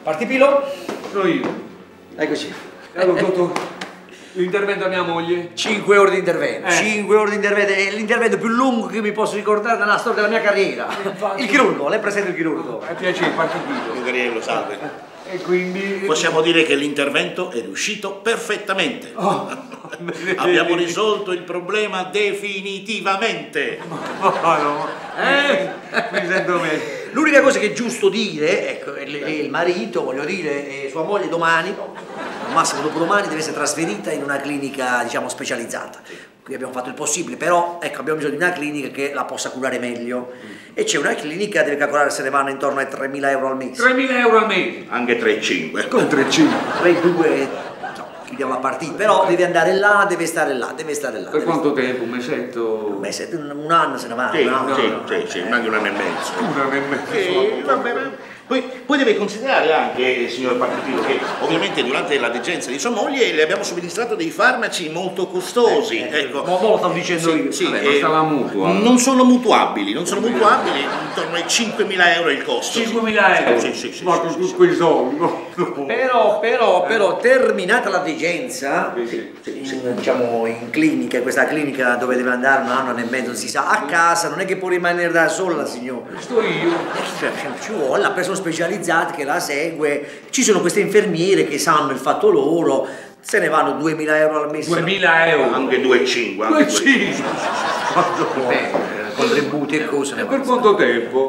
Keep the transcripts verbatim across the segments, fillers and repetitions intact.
Partipilo? Sono io. Eccoci. Allora, dottor, l'intervento a mia moglie? Cinque ore di intervento. Eh. Cinque ore di intervento. È l'intervento più lungo che mi posso ricordare nella storia della mia carriera. Infatti. Il chirurgo, lei presenta il chirurgo. A piacere, partipilo. Cariello, salve. E quindi... Possiamo dire che l'intervento è riuscito perfettamente. Oh, Abbiamo risolto il problema definitivamente. Oh, no. Eh, mi sento meglio. L'unica cosa che è giusto dire, ecco, il, il marito, voglio dire, e sua moglie domani, al massimo dopodomani, deve essere trasferita in una clinica, diciamo, specializzata. Qui abbiamo fatto il possibile, però ecco, abbiamo bisogno di una clinica che la possa curare meglio. E c'è una clinica che deve calcolare se ne vanno intorno ai tremila euro al mese. tremila euro al mese. Anche tre virgola cinque. Con tre cinque. tre, due, no, chiudiamo la partita. Però deve andare là, deve stare là, deve stare là. Per deve quanto stare... tempo? Un mesetto? Beh, se un, un anno se ne va. Sì, no? sì, no, sì, no. sì, anche un anno e mezzo. Un anno e mezzo. Sì, va bene. Poi, poi deve considerare anche, signor Partipilo, che ovviamente durante la degenza di sua moglie le abbiamo somministrato dei farmaci molto costosi. Eh, eh, ecco. mo- mo lo stavo dicendo Sì, io. sì, Vabbè, basta la mutua. non sono mutuabili, non sono mutuabili, intorno ai cinquemila euro il costo. cinquemila euro? Sì, sì, sì. Ma sì, con sì, tutti sì. quei soldi, no? No. Però, però, però, terminata la degenza, Sì, sì, in, diciamo in clinica, in questa clinica dove deve andare un anno, anno e mezzo, non si sa, a casa non è che può rimanere da sola la signora. Sto io. Cioè, ci vuole la persona specializzata che la segue, ci sono queste infermiere che sanno il fatto loro, se ne vanno duemila euro al mese. duemila euro? Anche due virgola cinque. due virgola cinque? Quanto Eh, contributi e cose. E per quanto tempo?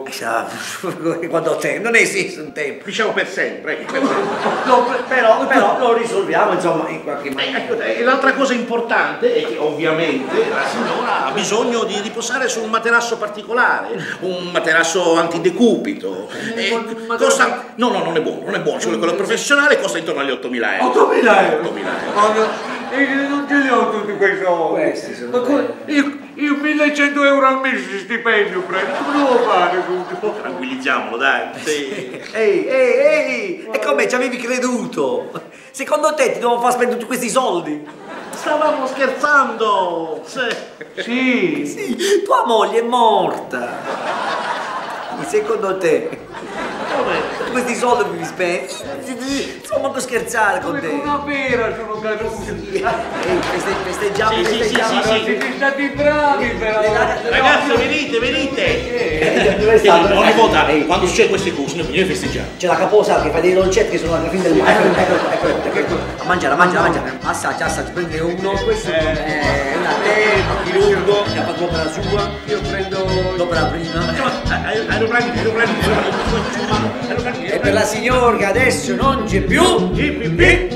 Quando tempo? Non esiste un tempo. Diciamo per sempre. ecco, per sempre. No, però, però lo risolviamo insomma in qualche maniera. Ecco, e l'altra cosa importante è che ovviamente la signora ha bisogno di riposare su un materasso particolare, un materasso antidecupito. Eh, E un materasso- costa... No, no, non è buono, non è buono, ci vuole quello professionale, costa intorno agli ottomila euro. ottomila euro? ottomila euro. Ma no, io non ce li ho tutti quei soldi. Questi sono Ma co- io, io millecento euro al mese di stipendio prendo, come devo fare tutto? Tranquillizziamolo, dai. Sì. Ehi, ehi, ehi! E come ci avevi creduto? Secondo te ti devo far spendere tutti questi soldi? Stavamo scherzando. Sì. Sì. Sì, tua moglie è morta. Secondo te? Tutti questi soldi che mi spendi? Insomma, non scherzare con Come te. con una pera sono caduti. Ehi, feste- festeggiamo, Sì, sì, sì, festeggiamo. sì, sì. Siete stati bravi però. Ragazzi, venite, venite. Eh, dove sta? Quindi, ogni volta, Ehi, quando succede queste cose, noi noi festeggiamo. c'è la caposa che fa dei dolcetti che sono alla fine del mondo. Eccolo, eccolo, eccolo, eccolo. A mangiare, a mangiare, a mangiare. Assaggia, assaggia, prende uno. Questo è una te, un chirurgo, che ha fatto l'opera sua. Io prendo... L'opera prima. Aeroplani, aeroplani, aeroplani. E per la signora che adesso non c'è più. Hip, hip, hip.